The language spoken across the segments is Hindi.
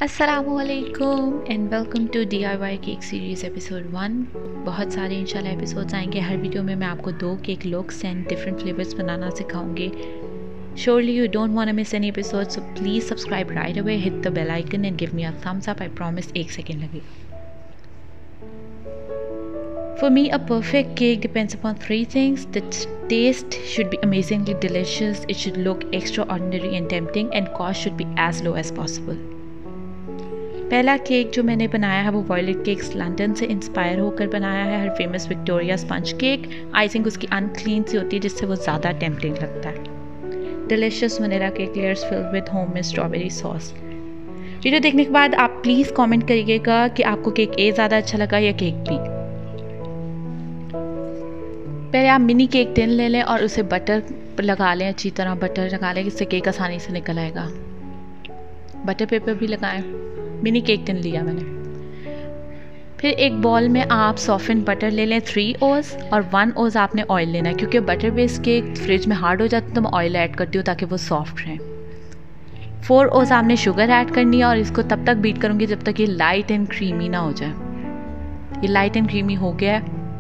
अस्सलामुअलैकुम and welcome to DIY cake series episode 1। बहुत सारे इंशाल्लाह एपिसोड्स आएंगे। हर वीडियो में मैं आपको 2 cake looks and different flavours बनाना सिखाऊंगी। Surely you don't want to miss any episode, so please subscribe right away, hit the bell icon and give me a thumbs up. I promise 1 second लगेगा। For me, a perfect cake depends upon 3 things. The taste should be amazingly delicious, it should look extraordinary and tempting, and cost should be as low as possible. पहला केक जो मैंने बनाया है वो वॉयलेट केक्स लंदन से इंस्पायर होकर बनाया है। हर famous Victoria sponge cake. Icing उसकी अनक्लीन सी होती है जिससे वो ज़्यादा टेम्पटिंग लगता है। Delicious vanilla cake layers filled with homemade strawberry sauce. Video देखने के बाद आप प्लीज़ कमेंट करिएगा कि आपको केक ए ज़्यादा अच्छा लगा या केक बी। पहले आप मिनी केक टिन ले लें और उसे बटर लगा लें, अच्छी तरह बटर लगा लें, इससे केक आसानी से निकल आएगा। बटर पेपर भी लगाएं। मिनी केक टिन लिया मैंने। फिर एक बॉल में आप सॉफ्टेंड बटर ले लें 3 ओज और 1 ओज आपने ऑयल लेना है, क्योंकि बटर बेस्ड केक फ्रिज में हार्ड हो जाता है तो मैं ऑयल ऐड करती हूँ ताकि वो सॉफ्ट रहें। 4 ओज आपने शुगर ऐड करनी है और इसको तब तक बीट करूँगी जब तक ये लाइट एंड क्रीमी ना हो जाए। ये लाइट एंड क्रीमी हो गया है।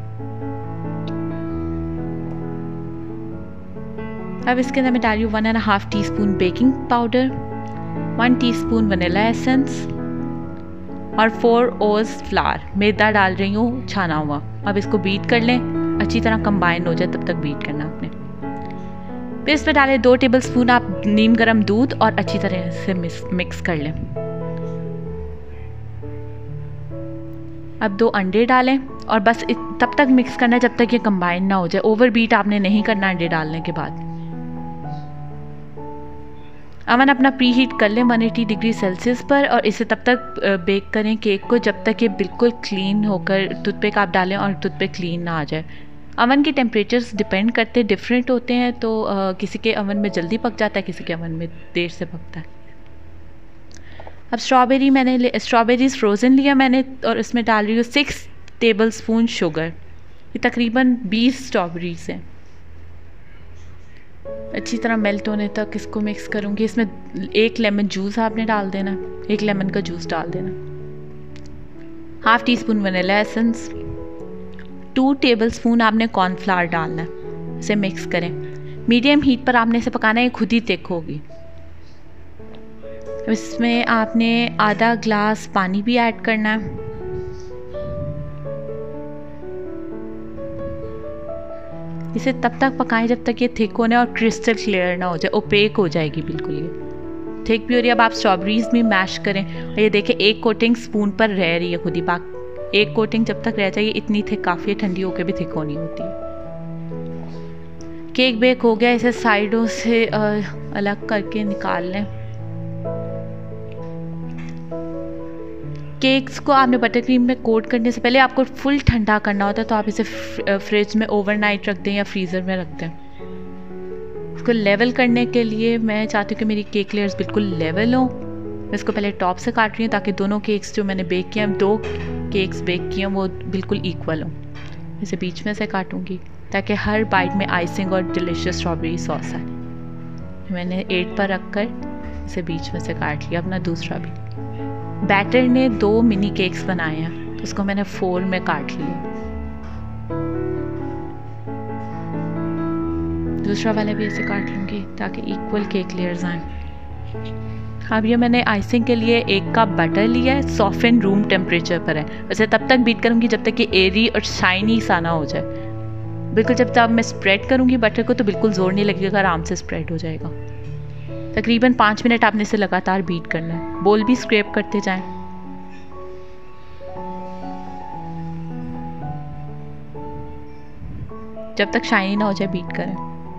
अब इसके अंदर मैं डाली हूँ 1.5 teaspoon baking powder, 1 teaspoon vanilla essence और 4 ओज फ्लावर। मैदा डाल रही हूँ छाना हुआ। अब इसको बीट कर लें, अच्छी तरह कंबाइन हो जाए तब तक बीट करना आपने। फिर इसमें डालें 2 टेबलस्पून आप नीम गर्म दूध और अच्छी तरह से मिक्स कर लें। अब 2 अंडे डालें और बस तब तक मिक्स करना है जब तक ये कंबाइन ना हो जाए। ओवर बीट आपने नहीं करना अंडे डालने के बाद। अवन अपना प्री हीट कर लें 180 डिग्री सेल्सियस पर और इसे तब तक बेक करें केक को जब तक ये बिल्कुल क्लीन होकर टूथपिक आप डालें और टूथपिक क्लीन ना आ जाए। अवन के टेम्परेचर्स डिपेंड करते डिफरेंट होते हैं, तो किसी के अवन में जल्दी पक जाता है, किसी के अवन में देर से पकता है। अब स्ट्रॉबेरीज फ्रोज़न लिया मैंने और इसमें डाल रही हूँ 6 टेबल स्पून शुगर। ये तकरीबन 20 स्ट्रॉबेरीज हैं। अच्छी तरह मेल्ट होने तक इसको मिक्स करूँगी। इसमें 1 लेमन जूस आपने डाल देना, 1 लेमन का जूस डाल देना। 1/2 टीस्पून वनीला एसेंस, 2 टेबलस्पून आपने कॉर्नफ्लावर डालना है। इसे मिक्स करें। मीडियम हीट पर आपने इसे पकाना है, खुद ही थिक होगी। इसमें आपने आधा ग्लास पानी भी ऐड करना है। इसे तब तक पकाएं जब तक ये थिक होने और क्रिस्टल क्लियर ना हो जाए, ओपेक हो जाएगी बिल्कुल। ये थिक भी हो रही है। अब आप स्ट्रॉबेरीज भी मैश करें और ये देखें 1 कोटिंग स्पून पर रह रही है खुद ही। 1 कोटिंग जब तक रह जाएगी इतनी थिक काफ़ी है, ठंडी होकर भी थिक होनी होती है। केक बेक हो गया। इसे साइडों से अलग करके निकाल लें। केक्स को आपने बटर क्रीम में कोट करने से पहले आपको फुल ठंडा करना होता है, तो आप इसे फ्रिज में ओवरनाइट रख दें या फ्रीज़र में रख दें। इसको लेवल करने के लिए मैं चाहती हूँ कि मेरी केक लेयर्स बिल्कुल लेवल हों। मैं इसको पहले टॉप से काट रही हूँ ताकि दोनों केक्स जो मैंने बेक किए हैं, 2 केक्स बेक किए हैं, वो बिल्कुल इक्वल हों। इसे बीच में से काटूँगी ताकि हर बाइट में आइसिंग और डिलिशियस स्ट्रॉबेरी सॉस आए। मैंने 8 पर रख कर इसे बीच में से काट लिया। अपना दूसरा भी बैटर ने 2 मिनी केक्स बनाए हैं, तो उसको मैंने 4 में काट लिया। दूसरा वाला भी ऐसे काट लूँगी ताकि इक्वल केक लेयर्स आएँ। अब ये मैंने आइसिंग के लिए 1 कप बटर लिया है, सॉफ्ट रूम टेम्परेचर पर है। वैसे तब तक बीट करूँगी जब तक कि एरी और शाइनी सा ना हो जाए। बिल्कुल जब मैं स्प्रेड करूँगी बटर को तो बिल्कुल ज़ोर नहीं लगेगा, आराम से स्प्रेड हो जाएगा। तकरीबन 5 मिनट आपने इसे लगातार बीट करना है। बोल भी स्क्रैप करते जाएं। जब तक शाइनी ना हो जाए बीट करें।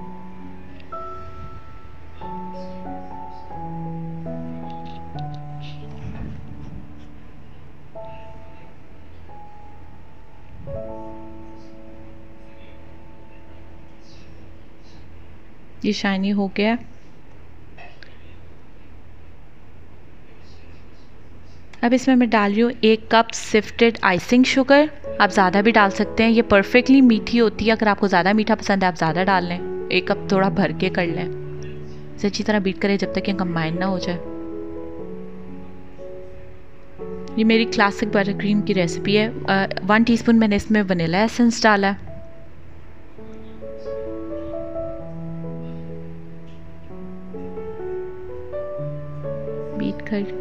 ये शाइनी हो गया। अब इसमें मैं डाल रही हूँ 1 कप सिफ्टेड आइसिंग शुगर। आप ज़्यादा भी डाल सकते हैं, ये परफेक्टली मीठी होती है। अगर आपको ज़्यादा मीठा पसंद है आप ज़्यादा डाल लें। 1 कप थोड़ा भर के कर लें। इसे अच्छी तरह बीट करें जब तक ये कंबाइन ना हो जाए। ये मेरी क्लासिक बटर क्रीम की रेसिपी है। 1 टीस्पून मैंने इसमें वनीला एसेंस डाला है। बीट कर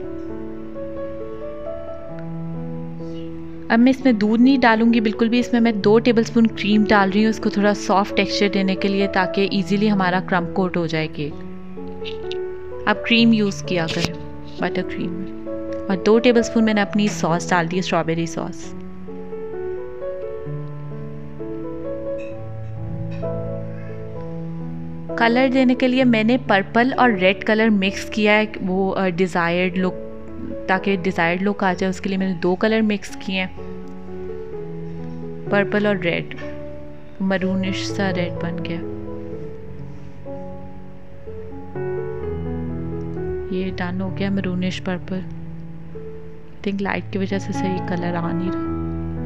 अब मैं इसमें दूध नहीं डालूंगी बिल्कुल भी, इसमें मैं 2 टेबलस्पून क्रीम डाल रही हूँ इसको थोड़ा सॉफ्ट टेक्सचर देने के लिए, ताकि इजीली हमारा क्रम्ब कोट हो जाए केक। आप क्रीम यूज़ किया करें बटर क्रीम में। और 2 टेबलस्पून मैंने अपनी सॉस डाल दी, स्ट्रॉबेरी सॉस। कलर देने के लिए मैंने पर्पल और रेड कलर मिक्स किया है, वो डिज़ायर्ड लुक, ताकि डिज़ायर्ड लुक आ जाए, उसके लिए मैंने 2 कलर मिक्स किए हैं, पर्पल और रेड। मरूनिश सा रेड बन गया। ये डन हो गया maroonish purple. I think light की वजह से सही कलर आ नहीं रहा।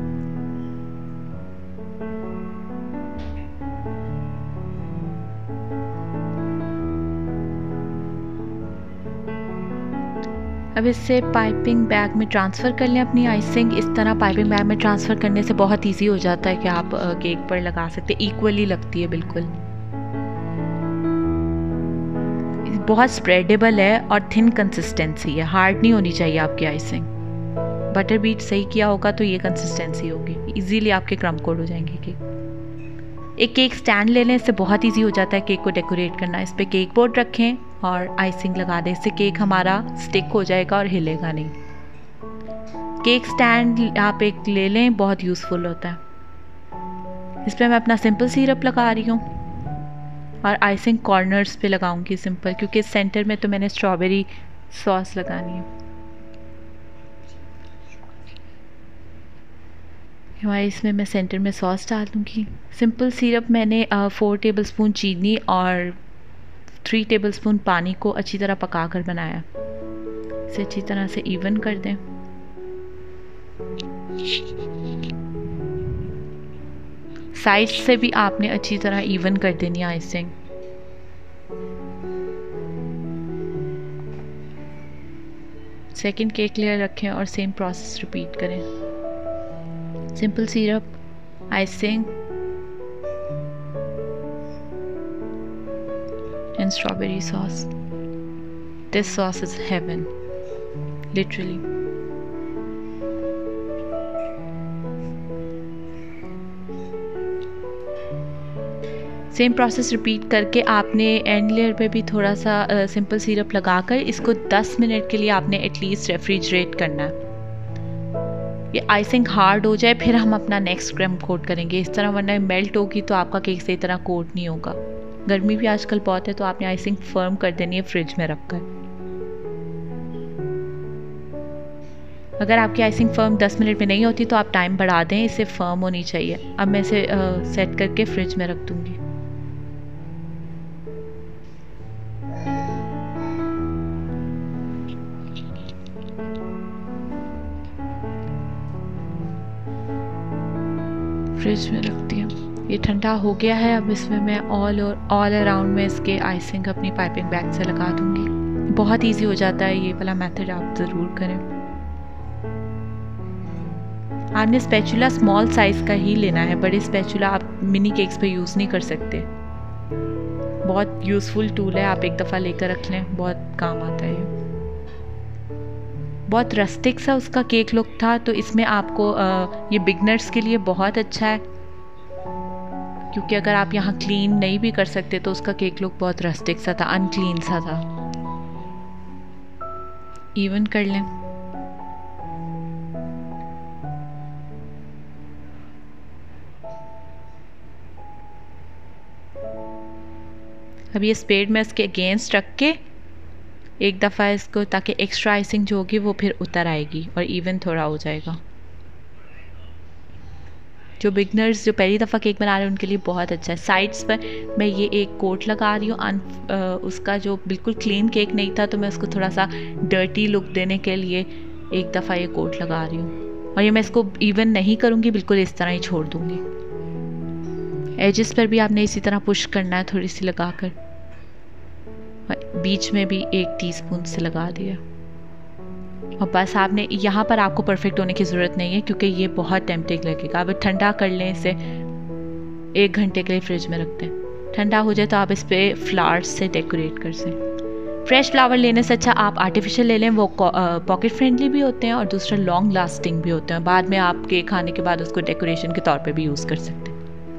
अब इससे पाइपिंग बैग में ट्रांसफ़र कर लें अपनी आइसिंग। इस तरह पाइपिंग बैग में ट्रांसफ़र करने से बहुत इजी हो जाता है कि आप केक पर लगा सकते हैं। इक्वली लगती है बिल्कुल, बहुत स्प्रेडेबल है और थिन कंसिस्टेंसी है, हार्ड नहीं होनी चाहिए आपकी आइसिंग। बटर बीट सही किया होगा तो ये कंसिस्टेंसी होगी, इजीली आपके क्रम्ब कोट हो जाएंगे केक। एक केक स्टैंड ले लें, इससे बहुत इजी हो जाता है केक को डेकोरेट करना। इस पर केक बोर्ड रखें और आइसिंग लगा दें, इससे केक हमारा स्टिक हो जाएगा और हिलेगा नहीं। केक स्टैंड आप एक ले लें, बहुत यूज़फुल होता है। इस पर मैं अपना सिंपल सिरप लगा रही हूँ और आइसिंग कॉर्नर्स पे लगाऊंगी सिंपल, क्योंकि सेंटर में तो मैंने स्ट्रॉबेरी सॉस लगानी है। हमारे इसमें मैं सेंटर में सॉस डाल दूँगी। सिंपल सिरप मैंने 4 टेबलस्पून चीनी और 3 टेबलस्पून पानी को अच्छी तरह पका कर बनाया। इसे अच्छी तरह से इवन कर दें। साइड से भी आपने अच्छी तरह इवन कर देनी है आइसिंग। सेकंड केक लेयर रखें और सेम प्रोसेस रिपीट करें। Simple syrup, icing and strawberry sauce. This sauce is heaven, literally. Same process repeat करके आपने एंड लेयर पे भी थोड़ा सा सिंपल सिरप लगाकर इसको 10 मिनट के लिए आपने एटलीस्ट रेफ्रिजरेट करना है। ये आइसिंग हार्ड हो जाए फिर हम अपना नेक्स्ट क्रम्ब कोट करेंगे इस तरह, वरना मेल्ट होगी तो आपका केक सही तरह कोट नहीं होगा। गर्मी भी आजकल बहुत है तो आपने आइसिंग फर्म कर देनी है फ्रिज में रखकर। अगर आपकी आइसिंग फर्म 10 मिनट में नहीं होती तो आप टाइम बढ़ा दें, इसे फर्म होनी चाहिए। अब मैं इसे सेट करके फ्रिज में रख दूंगी। फ्रिज में रखती हूँ। ये ठंडा हो गया है। अब इसमें मैं ऑल अराउंड में इसके आइसिंग अपनी पाइपिंग बैग से लगा दूंगी। बहुत इजी हो जाता है, ये वाला मेथड आप ज़रूर करें। आपने स्पैचुला स्मॉल साइज़ का ही लेना है, बड़े स्पैचुला आप मिनी केक्स पे यूज़ नहीं कर सकते। बहुत यूज़फुल टूल है, आप एक दफ़ा लेकर रख लें, बहुत काम आता है। बहुत रस्टिक सा उसका केक लुक था, तो इसमें आपको ये बिगनर्स के लिए बहुत अच्छा है, क्योंकि अगर आप यहाँ क्लीन नहीं भी कर सकते तो उसका केक लुक बहुत रस्टिक सा था, अनक्लीन सा था। इवन कर लें। अब ये स्पेड में इसके अगेंस्ट रख के एक दफ़ा इसको, ताकि एक्स्ट्रा आइसिंग जो होगी वो फिर उतर आएगी और इवन थोड़ा हो जाएगा। जो बिगनर्स जो पहली दफ़ा केक बना रहे हैं उनके लिए बहुत अच्छा है। साइड्स पर मैं ये एक कोट लगा रही हूँ। उसका जो बिल्कुल क्लीन केक नहीं था तो मैं उसको थोड़ा सा डर्टी लुक देने के लिए एक दफ़ा ये कोट लगा रही हूँ। और ये मैं इसको इवन नहीं करूँगी, बिल्कुल इस तरह ही छोड़ दूँगी। एजेस पर भी आपने इसी तरह पुश करना है, थोड़ी सी लगाकर। बीच में भी 1 टीस्पून से लगा दिया। और बस आपने यहाँ पर आपको परफेक्ट होने की ज़रूरत नहीं है क्योंकि ये बहुत टेम्पटिंग लगेगा। अब ठंडा कर लें इसे, 1 घंटे के लिए फ्रिज में रखते हैं। ठंडा हो जाए तो आप इस पर फ्लावर्स से डेकोरेट कर सकें। फ्रेश फ्लावर लेने से अच्छा आप आर्टिफिशियल ले लें, वो पॉकेट फ्रेंडली भी होते हैं और दूसरा लॉन्ग लास्टिंग भी होते हैं। बाद में आप केक खाने के बाद उसको डेकोरेशन के तौर पे भी यूज़ कर सकते हैं।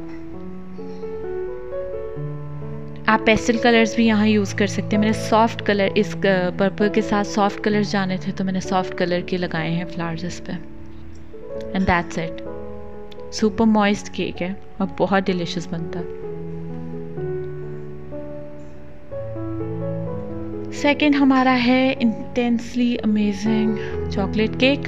आप पेस्टल कलर्स भी यहाँ यूज़ कर सकते हैं। मैंने सॉफ्ट कलर, इस पर्पल के साथ सॉफ्ट कलर्स जाने थे तो मैंने सॉफ्ट कलर के लगाए हैं फ्लावर्स इस पर। And that's it. Super moist cake है और बहुत डिलीशियस बनता है। सेकेंड हमारा है इंटेंसली अमेजिंग चॉकलेट केक।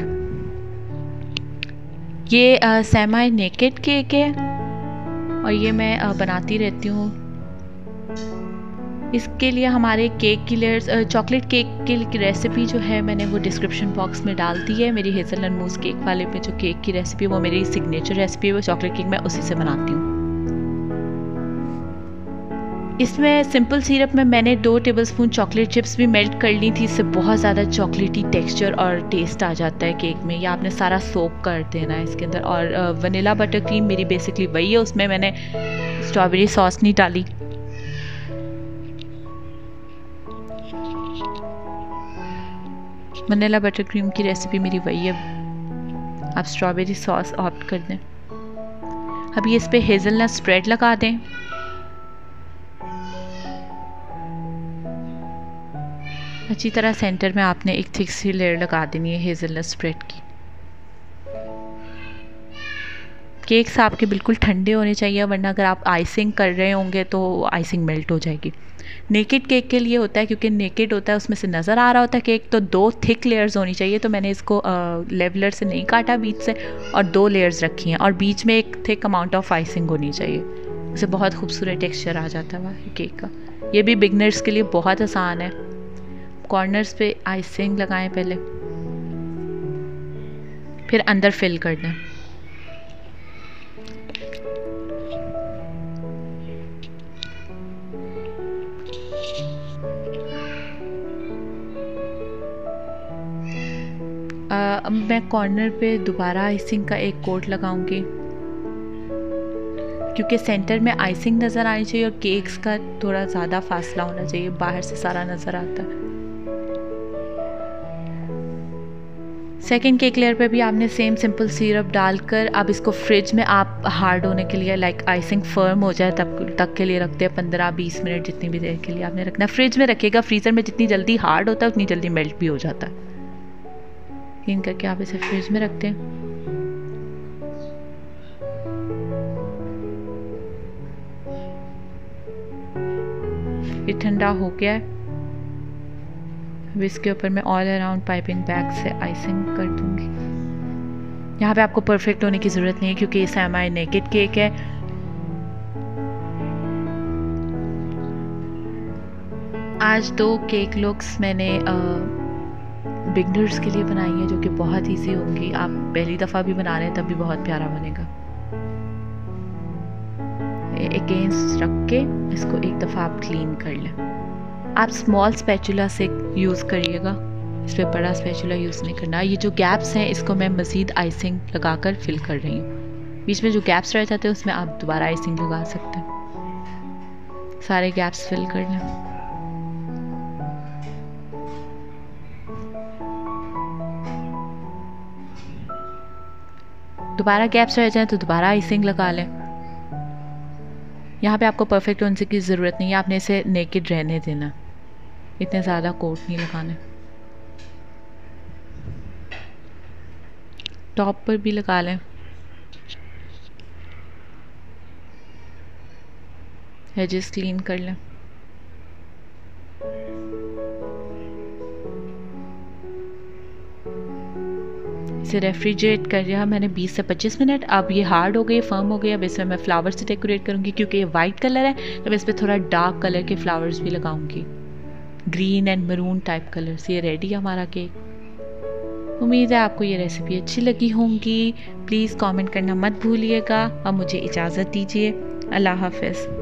ये सेमी नेकेड केक है और ये मैं बनाती रहती हूँ। इसके लिए हमारे केक की लेयर्स, चॉकलेट केक की रेसिपी जो है मैंने वो डिस्क्रिप्शन बॉक्स में डाल दी है। मेरी हेज़लनट मूस केक वाले पे जो केक की रेसिपी है वो मेरी सिग्नेचर रेसिपी है, वो चॉकलेट केक मैं उसी से बनाती हूँ। इसमें सिंपल सिरप में मैंने 2 टेबलस्पून चॉकलेट चिप्स भी मेल्ट कर ली थी। इससे बहुत ज़्यादा चॉकलेटी टेक्सचर और टेस्ट आ जाता है केक में। या आपने सारा सोक कर देना है इसके अंदर। और वनीला बटर क्रीम मेरी बेसिकली वही है, उसमें मैंने स्ट्रॉबेरी सॉस नहीं डाली। वनीला बटर क्रीम की रेसिपी मेरी वही है, आप स्ट्रॉबेरी सॉस ऑप्ट कर दें। अभी इस पे हेज़लनट स्प्रेड लगा दें। अच्छी तरह सेंटर में आपने एक थिक सी लेयर लगा देनी है हेज़लनट स्प्रेड की। केक्स आपके बिल्कुल ठंडे होने चाहिए, वरना अगर आप आइसिंग कर रहे होंगे तो आइसिंग मेल्ट हो जाएगी। नेकेड केक के लिए होता है, क्योंकि नेकेड होता है उसमें से नज़र आ रहा होता है केक, तो 2 थिक लेयर्स होनी चाहिए। तो मैंने इसको लेवलर से नहीं काटा बीच से और 2 लेयर्स रखी हैं और बीच में एक थिक अमाउंट ऑफ आइसिंग होनी चाहिए। उससे बहुत खूबसूरत टेक्सचर आ जाता है वह केक का। ये भी बिगनर्स के लिए बहुत आसान है। कॉर्नर्स पे आइसिंग लगाएं पहले, फिर अंदर फिल कर दें। अब मैं कॉर्नर पे दोबारा आइसिंग का एक कोट लगाऊंगी, क्योंकि सेंटर में आइसिंग नज़र आनी चाहिए और केक्स का थोड़ा ज़्यादा फासला होना चाहिए, बाहर से सारा नज़र आता है। सेकेंड केक लेयर पे भी आपने सेम सिंपल सिरप डालकर अब इसको फ्रिज में आप हार्ड होने के लिए, लाइक आइसिंग फर्म हो जाए तब तक के लिए रखते हैं। 15-20 मिनट जितनी भी देर के लिए आपने रखना। फ्रिज में रखिएगा, फ्रीज़र में जितनी जल्दी हार्ड होता है उतनी जल्दी मेल्ट भी हो जाता है। इन करके आप इसे फ्रिज में रखते हैं। ये ठंडा हो गया है। अब इसके ऊपर मैं ऑल अराउंड पाइपिंग बैग से आइसिंग कर दूंगी। यहाँ पे आपको परफेक्ट होने की ज़रूरत नहीं है क्योंकि ये सेमी नेकेड केक है। आज 2 केक लुक्स मैंने बिगनर्स के लिए बनाई है जो कि बहुत इजी होंगी। आप पहली दफ़ा भी बना रहे हैं तब भी बहुत प्यारा बनेगा। अगेंस्ट रख के इसको एक दफ़ा आप क्लीन कर लें। आप स्मॉल स्पैचुला से यूज़ करिएगा, इस पर बड़ा स्पैचुला यूज़ नहीं करना। ये जो गैप्स हैं इसको मैं मज़ीद आइसिंग लगाकर फिल कर रही हूँ। बीच में जो गैप्स रह जाते हैं उसमें आप दोबारा आइसिंग लगा सकते हैं। सारे गैप्स फिल कर लें। दोबारा गैप्स रह जाएं तो दोबारा आइसिंग लगा लें। यहाँ पे आपको परफेक्ट होने की ज़रूरत नहीं है, आपने इसे नेकेड रहने देना, इतने ज़्यादा कोट नहीं लगाने। टॉप पर भी लगा लें, एजेस क्लीन कर लें। इसे रेफ्रिजरेट कर दिया मैंने 20 से 25 मिनट। अब ये हार्ड हो गई, फर्म हो गई। अब इसमें मैं फ्लावर्स से डेकोरेट करूँगी क्योंकि ये वाइट कलर है, तो मैं इस पर थोड़ा डार्क कलर के फ्लावर्स भी लगाऊंगी, green and maroon type colours. ये रेडी है हमारा केक। उम्मीद है आपको ये रेसिपी अच्छी लगी होंगी। प्लीज़ कमेंट करना मत भूलिएगा। अब मुझे इजाज़त दीजिए। अल्लाह हाफ़िज़।